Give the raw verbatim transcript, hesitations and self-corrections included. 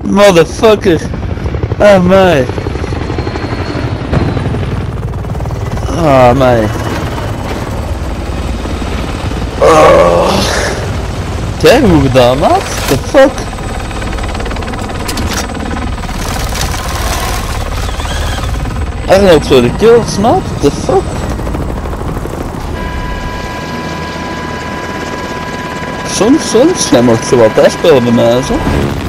Motherfucker! Oh my! Oh my! Oh. Kijk hoe gedaan, maat? The fuck? I don't know for the kills, maat? The fuck? Soms, soms, hij mag zo wat afspelen bij mij, zo.